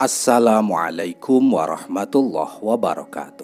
Assalamualaikum warahmatullahi wabarakatuh.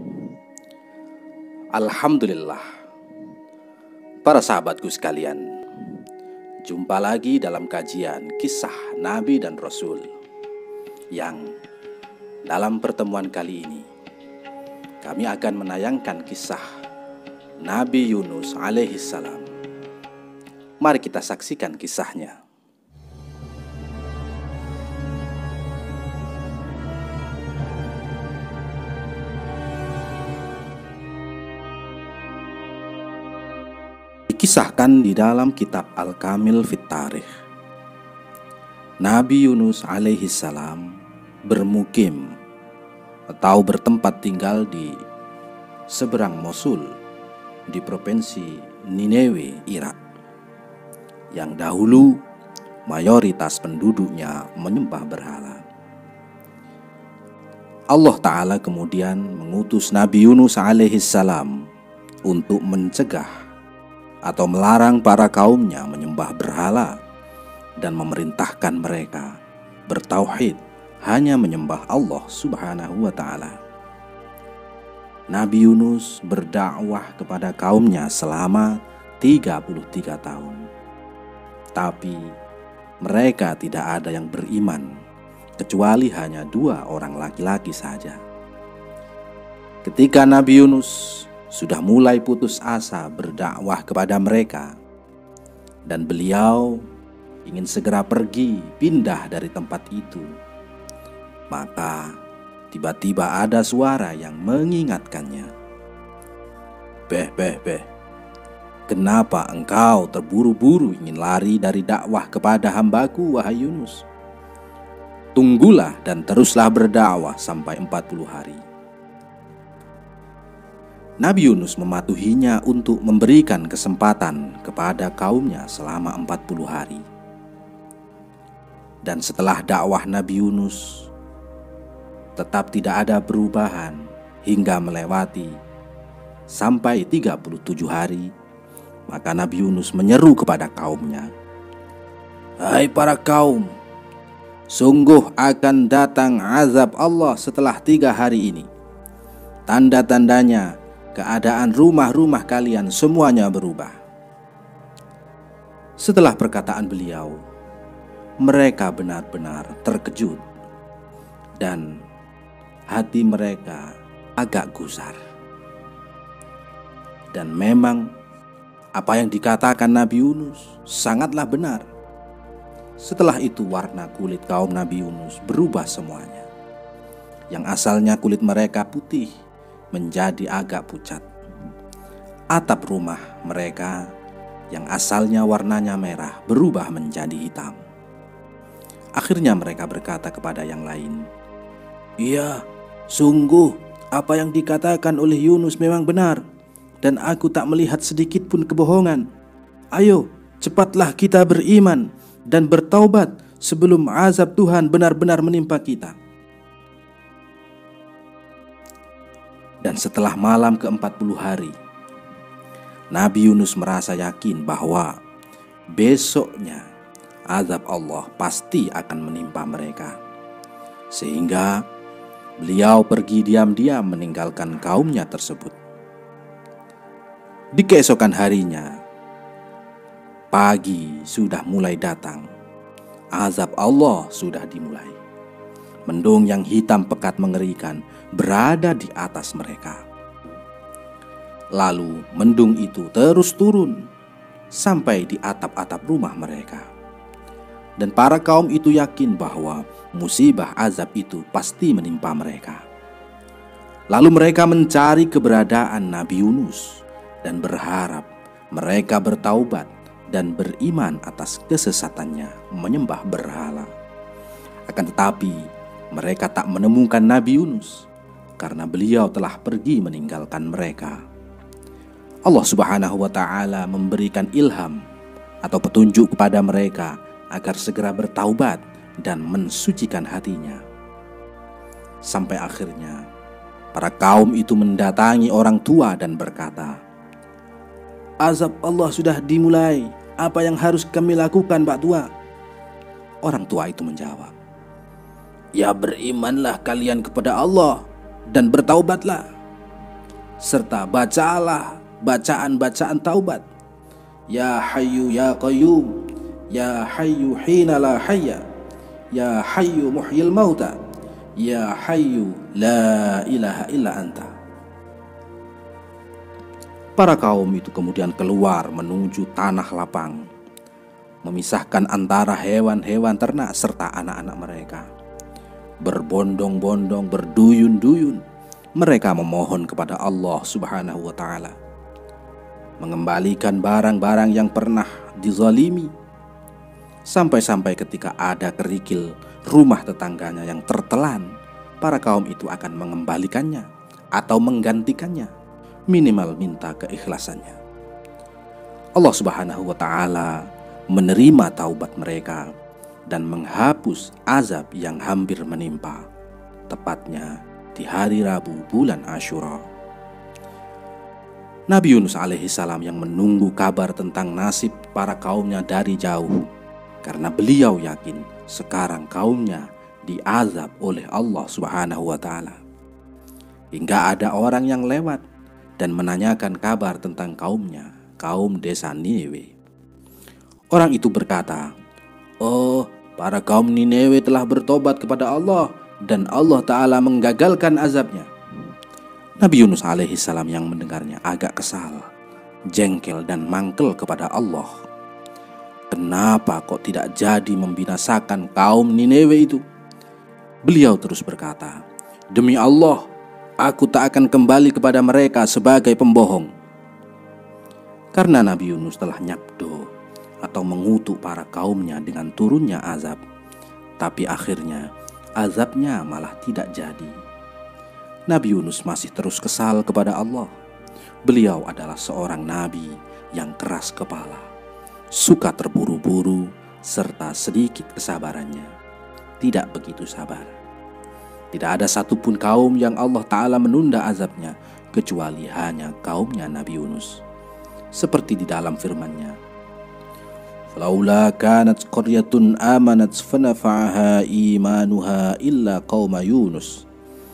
Alhamdulillah, para sahabatku sekalian, jumpa lagi dalam kajian kisah Nabi dan Rasul, yang dalam pertemuan kali ini kami akan menayangkan kisah Nabi Yunus alaihissalam. Mari kita saksikan kisahnya. Dikisahkan di dalam kitab Al-Kamil Fit Tarikh, Nabi Yunus alaihissalam bermukim atau bertempat tinggal di seberang Mosul di provinsi Nineveh, Irak, yang dahulu mayoritas penduduknya menyembah berhala. Allah Ta'ala kemudian mengutus Nabi Yunus alaihissalam untuk mencegah atau melarang para kaumnya menyembah berhala dan memerintahkan mereka bertauhid, hanya menyembah Allah Subhanahu wa Ta'ala. Nabi Yunus berdakwah kepada kaumnya selama 33 tahun. Tapi mereka tidak ada yang beriman, kecuali hanya 2 orang laki-laki saja. Ketika Nabi Yunus sudah mulai putus asa berdakwah kepada mereka, dan beliau ingin segera pergi pindah dari tempat itu, maka tiba-tiba ada suara yang mengingatkannya. Beh, kenapa engkau terburu-buru ingin lari dari dakwah kepada hambaku, wahai Yunus? Tunggulah dan teruslah berdakwah sampai 40 hari. Nabi Yunus mematuhinya untuk memberikan kesempatan kepada kaumnya selama 40 hari. Dan setelah dakwah Nabi Yunus tetap tidak ada perubahan hingga melewati sampai 37 hari, maka Nabi Yunus menyeru kepada kaumnya, "Hai para kaum, sungguh akan datang azab Allah setelah 3 hari ini. Tanda-tandanya keadaan rumah-rumah kalian semuanya berubah." Setelah perkataan beliau, mereka benar-benar terkejut dan hati mereka agak gusar. Dan memang apa yang dikatakan Nabi Yunus sangatlah benar. Setelah itu warna kulit kaum Nabi Yunus berubah semuanya. Yang asalnya kulit mereka putih menjadi agak pucat. Atap rumah mereka yang asalnya warnanya merah berubah menjadi hitam. Akhirnya mereka berkata kepada yang lain, "Iya, sungguh apa yang dikatakan oleh Yunus memang benar, dan aku tak melihat sedikit pun kebohongan. Ayo, cepatlah kita beriman dan bertaubat sebelum azab Tuhan benar-benar menimpa kita." Dan setelah malam ke-40 hari, Nabi Yunus merasa yakin bahwa besoknya azab Allah pasti akan menimpa mereka. Sehingga beliau pergi diam-diam meninggalkan kaumnya tersebut. Di keesokan harinya, pagi sudah mulai datang. Azab Allah sudah dimulai. Mendung yang hitam pekat mengerikan berada di atas mereka. Lalu mendung itu terus turun sampai di atap-atap rumah mereka. Dan para kaum itu yakin bahwa musibah azab itu pasti menimpa mereka. Lalu mereka mencari keberadaan Nabi Yunus dan berharap mereka bertaubat dan beriman atas kesesatannya menyembah berhala. Akan tetapi mereka tak menemukan Nabi Yunus karena beliau telah pergi meninggalkan mereka. Allah Subhanahu wa Ta'ala memberikan ilham atau petunjuk kepada mereka agar segera bertaubat dan mensucikan hatinya. Sampai akhirnya para kaum itu mendatangi orang tua dan berkata, "Azab Allah sudah dimulai. Apa yang harus kami lakukan, Pak Tua?" Orang tua itu menjawab, Ya berimanlah kalian kepada Allah dan bertaubatlah, serta bacalah bacaan-bacaan taubat. Ya Hayyu ya Qayyum, Ya Hayyu hina la hayya, Ya Hayyu muhyil mauta, Ya Hayyu la ilaha illa anta. Para kaum itu kemudian keluar menuju tanah lapang, memisahkan antara hewan-hewan ternak serta anak-anak mereka. Berbondong-bondong, berduyun-duyun, mereka memohon kepada Allah Subhanahu wa ta'ala, mengembalikan barang-barang yang pernah dizalimi. Sampai-sampai ketika ada kerikil rumah tetangganya yang tertelan, para kaum itu akan mengembalikannya atau menggantikannya, minimal minta keikhlasannya. Allah Subhanahu wa ta'ala menerima taubat mereka dan menghapus azab yang hampir menimpa, tepatnya di hari Rabu bulan Asyura. Nabi Yunus alaihissalam yang menunggu kabar tentang nasib para kaumnya dari jauh, karena beliau yakin sekarang kaumnya diazab oleh Allah Subhanahu wa ta'ala. Hingga ada orang yang lewat dan menanyakan kabar tentang kaumnya, kaum desa Niniwe. Orang itu berkata, "Oh, para kaum Niniwe telah bertobat kepada Allah dan Allah Ta'ala menggagalkan azabnya." Nabi Yunus alaihissalam yang mendengarnya agak kesal, jengkel dan mangkel kepada Allah. Kenapa kok tidak jadi membinasakan kaum Niniwe itu? Beliau terus berkata, "Demi Allah, aku tak akan kembali kepada mereka sebagai pembohong." Karena Nabi Yunus telah nyabdo atau mengutuk para kaumnya dengan turunnya azab, tapi akhirnya azabnya malah tidak jadi. Nabi Yunus masih terus kesal kepada Allah. Beliau adalah seorang nabi yang keras kepala, suka terburu-buru, serta sedikit kesabarannya, tidak begitu sabar. Tidak ada satupun kaum yang Allah Ta'ala menunda azabnya, kecuali hanya kaumnya Nabi Yunus. Seperti di dalam firman-Nya, "Falaula kanat qaryatun amanat fanafa'aha imanuha illa qauma Yunus.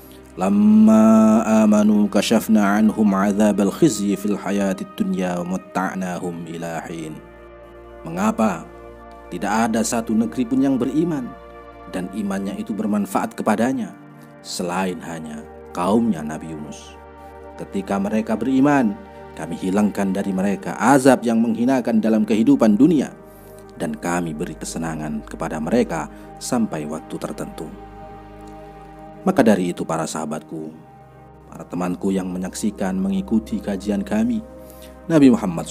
Lamma amanu kashafna anhum azabal khizyi fil hayatid dunya wa matta'nahum ila hin." Mengapa tidak ada satu negeri pun yang beriman dan imannya itu bermanfaat kepadanya selain hanya kaumnya Nabi Yunus? Ketika mereka beriman, kami hilangkan dari mereka azab yang menghinakan dalam kehidupan dunia, dan kami beri kesenangan kepada mereka sampai waktu tertentu. Maka dari itu para sahabatku, para temanku yang menyaksikan mengikuti kajian kami, Nabi Muhammad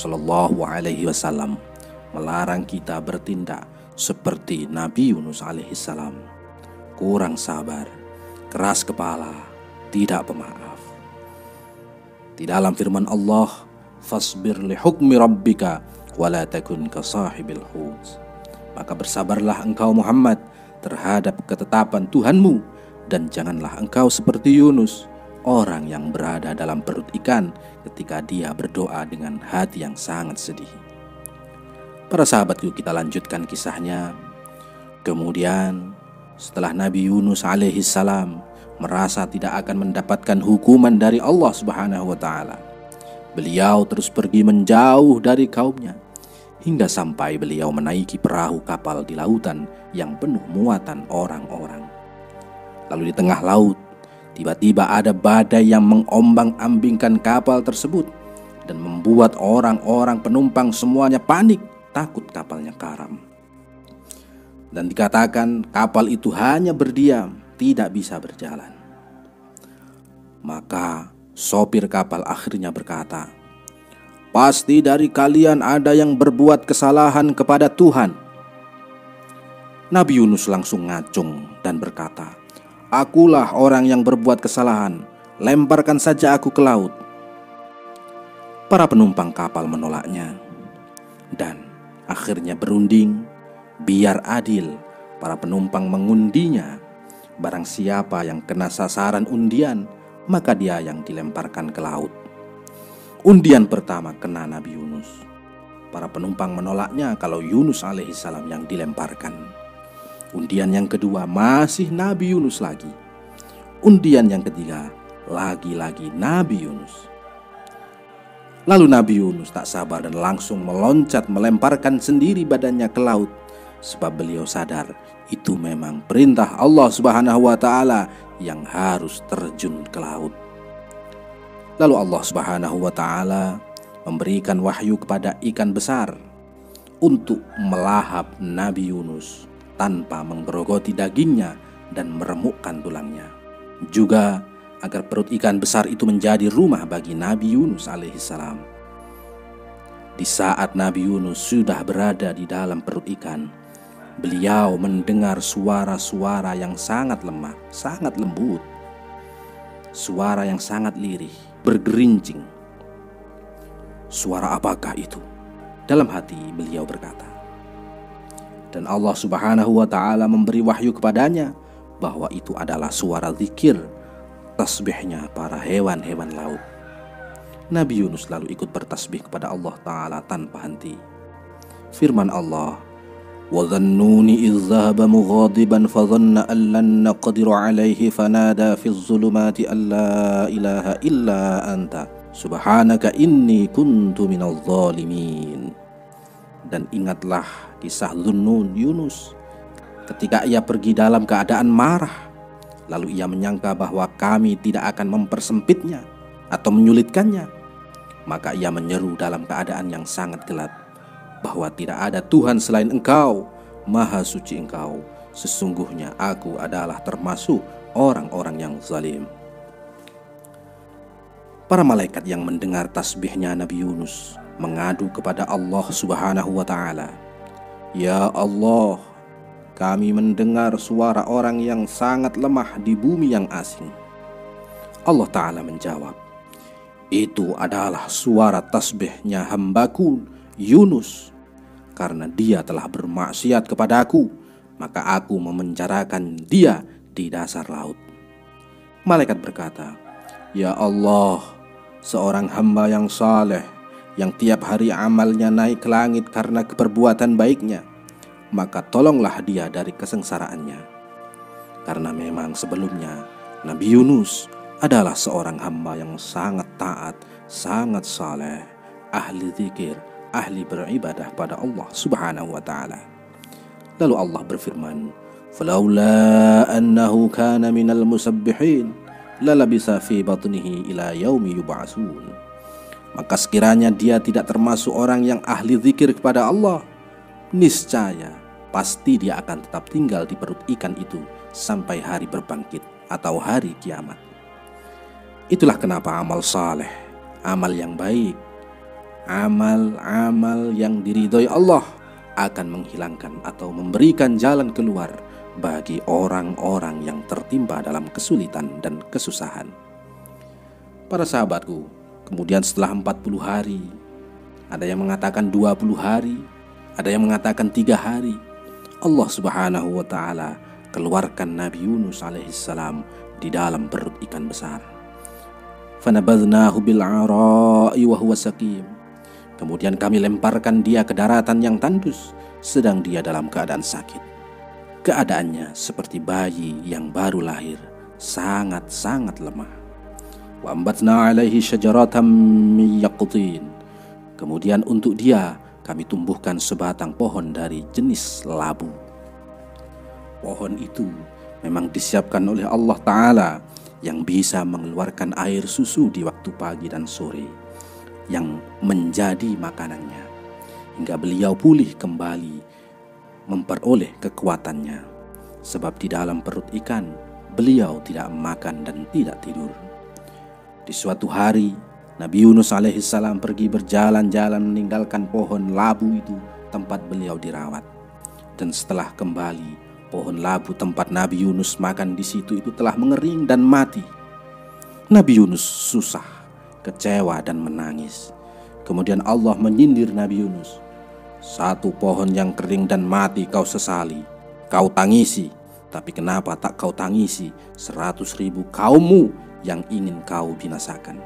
SAW melarang kita bertindak seperti Nabi Yunus alaihissalam, kurang sabar, keras kepala, tidak pemaaf. Di dalam firman Allah, "Fasbir li hukmi rabbika wa la takun ka sahibil hut." Maka bersabarlah engkau Muhammad terhadap ketetapan Tuhanmu, dan janganlah engkau seperti Yunus, orang yang berada dalam perut ikan ketika dia berdoa dengan hati yang sangat sedih. Para sahabatku, kita lanjutkan kisahnya. Kemudian setelah Nabi Yunus alaihissalam merasa tidak akan mendapatkan hukuman dari Allah Subhanahu wa ta'ala, beliau terus pergi menjauh dari kaumnya, hingga sampai beliau menaiki perahu kapal di lautan yang penuh muatan orang-orang. Lalu di tengah laut, tiba-tiba ada badai yang mengombang-ambingkan kapal tersebut dan membuat orang-orang penumpang semuanya panik, takut kapalnya karam. Dan dikatakan kapal itu hanya berdiam, tidak bisa berjalan. Maka sopir kapal akhirnya berkata, "Pasti dari kalian ada yang berbuat kesalahan kepada Tuhan." Nabi Yunus langsung ngacung dan berkata, "Akulah orang yang berbuat kesalahan, lemparkan saja aku ke laut." Para penumpang kapal menolaknya, dan akhirnya berunding, biar adil para penumpang mengundinya. Barang siapa yang kena sasaran undian, maka dia yang dilemparkan ke laut. Undian pertama kena Nabi Yunus. Para penumpang menolaknya kalau Yunus alaihissalam yang dilemparkan. Undian yang kedua masih Nabi Yunus lagi. Undian yang ketiga lagi-lagi Nabi Yunus. Lalu Nabi Yunus tak sabar dan langsung meloncat melemparkan sendiri badannya ke laut, sebab beliau sadar itu memang perintah Allah Subhanahu wa Ta'ala yang harus terjun ke laut. Lalu Allah Subhanahu wa Ta'ala memberikan wahyu kepada ikan besar untuk melahap Nabi Yunus tanpa menggerogoti dagingnya dan meremukkan tulangnya. Juga agar perut ikan besar itu menjadi rumah bagi Nabi Yunus alaihissalam. Di saat Nabi Yunus sudah berada di dalam perut ikan, beliau mendengar suara-suara yang sangat lemah, sangat lembut. Suara yang sangat lirih, bergerincing. Suara apakah itu? Dalam hati beliau berkata. Dan Allah Subhanahu wa Ta'ala memberi wahyu kepadanya bahwa itu adalah suara zikir, tasbihnya para hewan-hewan laut. Nabi Yunus lalu ikut bertasbih kepada Allah Ta'ala tanpa henti. Firman Allah, وَظَنُّونِ إِذْ ذَهَبَ مُغَاضِبًا فَظَنَّ أَن لَّن نَّقْدِرَ عَلَيْهِ فَنَادَى فِي الظُّلُمَاتِ أَن لَّا إِلَٰهَ إِلَّا أَنتَ سُبْحَانَكَ إِنِّي كُنتُ مِنَ الظَّالِمِينَ. Dan ingatlah kisah Dhunnun Yunus ketika ia pergi dalam keadaan marah, lalu ia menyangka bahwa kami tidak akan mempersempitnya atau menyulitkannya. Maka ia menyeru dalam keadaan yang sangat gelap bahwa tidak ada Tuhan selain Engkau, Maha Suci Engkau, sesungguhnya aku adalah termasuk orang-orang yang zalim. Para malaikat yang mendengar tasbihnya Nabi Yunus mengadu kepada Allah Subhanahu wa Ta'ala, Ya Allah, kami mendengar suara orang yang sangat lemah di bumi yang asing. Allah Ta'ala menjawab, itu adalah suara tasbihnya hambaku Yunus. Karena dia telah bermaksiat kepadaku, maka aku memenjarakan dia di dasar laut. Malaikat berkata, Ya Allah, seorang hamba yang saleh, yang tiap hari amalnya naik ke langit karena keperbuatan baiknya, maka tolonglah dia dari kesengsaraannya. Karena memang sebelumnya Nabi Yunus adalah seorang hamba yang sangat taat, sangat saleh, ahli zikir, ahli beribadah pada Allah Subhanahu wa Ta'ala. Lalu Allah berfirman, "Falaula annahu kana minal musabbihin lalabisa fi batnihi ila yaumi yub'atsun." Maka sekiranya dia tidak termasuk orang yang ahli zikir kepada Allah, niscaya pasti dia akan tetap tinggal di perut ikan itu sampai hari berbangkit atau hari kiamat. Itulah kenapa amal saleh, amal yang baik, amal-amal yang diridhoi Allah akan menghilangkan atau memberikan jalan keluar bagi orang-orang yang tertimpa dalam kesulitan dan kesusahan. Para sahabatku, kemudian setelah 40 hari, ada yang mengatakan 20 hari, ada yang mengatakan 3 hari, Allah Subhanahu wa Ta'ala keluarkan Nabi Yunus alaihissalam di dalam perut ikan besar. Fanabadnahu bil'ara'i wa huwa saqim. Kemudian kami lemparkan dia ke daratan yang tandus, sedang dia dalam keadaan sakit. Keadaannya seperti bayi yang baru lahir, sangat-sangat lemah. Wa ambatna alaihi syajaratan min yaqtin. Kemudian untuk dia kami tumbuhkan sebatang pohon dari jenis labu. Pohon itu memang disiapkan oleh Allah Ta'ala yang bisa mengeluarkan air susu di waktu pagi dan sore, yang menjadi makanannya hingga beliau pulih kembali memperoleh kekuatannya. Sebab di dalam perut ikan beliau tidak makan dan tidak tidur. Di suatu hari Nabi Yunus alaihissalam pergi berjalan-jalan meninggalkan pohon labu itu tempat beliau dirawat. Dan setelah kembali, pohon labu tempat Nabi Yunus makan di situ itu telah mengering dan mati. Nabi Yunus susah, kecewa dan menangis. Kemudian Allah menyindir Nabi Yunus, "Satu pohon yang kering dan mati kau sesali, kau tangisi. Tapi kenapa tak kau tangisi 100.000 kaummu yang ingin kau binasakan?"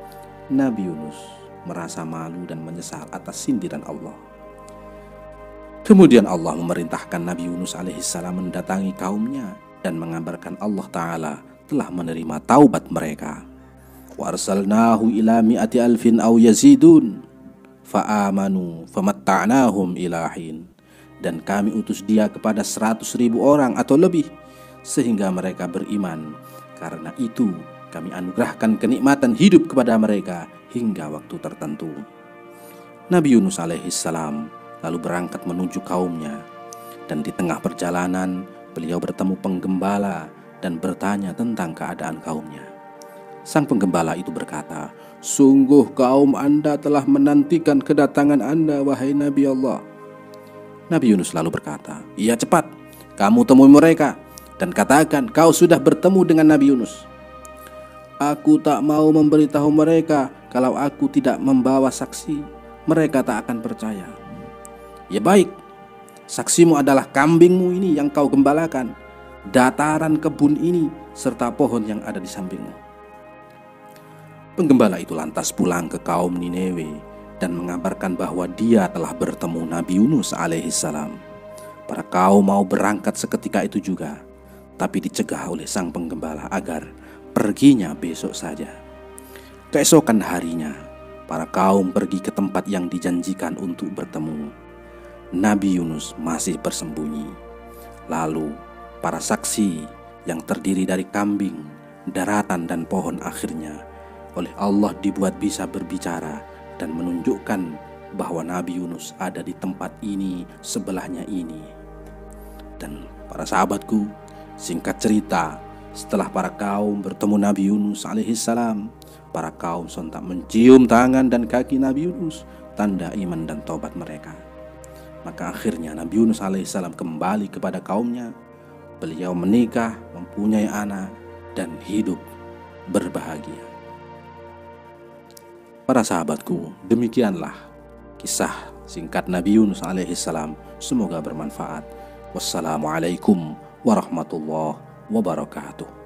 Nabi Yunus merasa malu dan menyesal atas sindiran Allah. Kemudian Allah memerintahkan Nabi Yunus alaihissalam mendatangi kaumnya dan mengabarkan Allah Ta'ala telah menerima taubat mereka. Wa arsalnahu ila mi'ati alfin aw yazidun fa'amanu famatta'nahum ilahin. Dan kami utus dia kepada 100.000 orang atau lebih, sehingga mereka beriman. Karena itu kami anugerahkan kenikmatan hidup kepada mereka hingga waktu tertentu. Nabi Yunus alaihissalam lalu berangkat menuju kaumnya, dan di tengah perjalanan beliau bertemu penggembala dan bertanya tentang keadaan kaumnya. Sang penggembala itu berkata, "Sungguh kaum Anda telah menantikan kedatangan Anda, wahai Nabi Allah." Nabi Yunus lalu berkata, "Iya, cepat, kamu temui mereka dan katakan kau sudah bertemu dengan Nabi Yunus. Aku tak mau memberitahu mereka kalau aku tidak membawa saksi. Mereka tak akan percaya." "Ya baik, saksimu adalah kambingmu ini yang kau gembalakan, dataran kebun ini, serta pohon yang ada di sampingmu." Penggembala itu lantas pulang ke kaum Niniwe dan mengabarkan bahwa dia telah bertemu Nabi Yunus alaihissalam. Para kaum mau berangkat seketika itu juga, tapi dicegah oleh sang penggembala agar perginya besok saja. Keesokan harinya, para kaum pergi ke tempat yang dijanjikan untuk bertemu. Nabi Yunus masih bersembunyi. Lalu para saksi yang terdiri dari kambing, daratan dan pohon akhirnya oleh Allah dibuat bisa berbicara dan menunjukkan bahwa Nabi Yunus ada di tempat ini, sebelahnya ini. Dan para sahabatku, singkat cerita, setelah para kaum bertemu Nabi Yunus alaihissalam, para kaum sontak mencium tangan dan kaki Nabi Yunus, tanda iman dan taubat mereka. Maka akhirnya Nabi Yunus alaihissalam kembali kepada kaumnya. Beliau menikah, mempunyai anak, dan hidup berbahagia. Para sahabatku, demikianlah kisah singkat Nabi Yunus alaihissalam. Semoga bermanfaat. Wassalamualaikum warahmatullahi wabarakatuh.